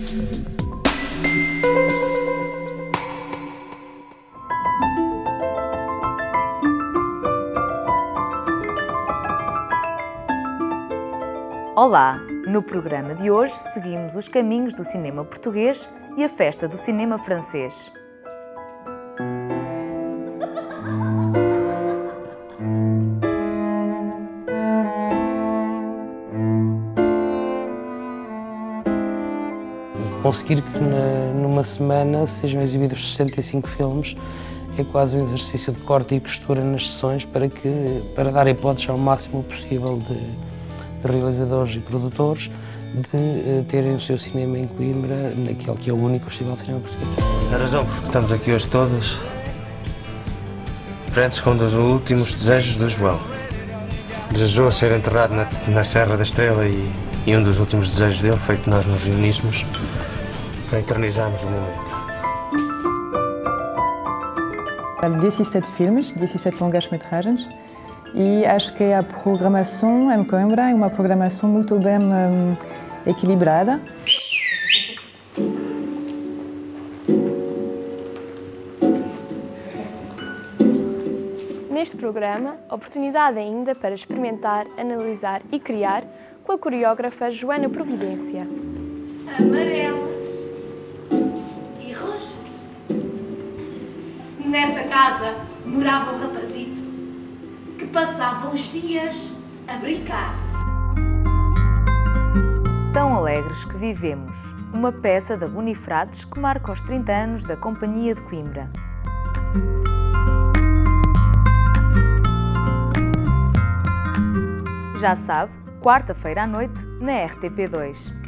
Olá! No programa de hoje seguimos os caminhos do cinema português e a festa do cinema francês. Conseguir que numa semana sejam exibidos 65 filmes é quase um exercício de corte e costura nas sessões para dar hipóteses ao máximo possível de realizadores e produtores de terem o seu cinema em Coimbra, naquele que é o único festival de cinema português. A razão por que estamos aqui hoje todos prende-se com um dos últimos desejos do João. Desejou ser enterrado na Serra da Estrela e um dos últimos desejos dele foi que nós nos reuníssemos para eternizarmos o momento. 17 filmes, 17 longas-metragens e acho que a programação em Coimbra é uma programação muito bem equilibrada. Neste programa, oportunidade ainda para experimentar, analisar e criar com a coreógrafa Joana Providência. Amarelas e roxas. Nessa casa morava um rapazito que passava os dias a brincar. Tão alegres que vivemos, uma peça da Bonifrates que marca os 30 anos da Companhia de Coimbra. Já sabe, quarta-feira à noite na RTP2.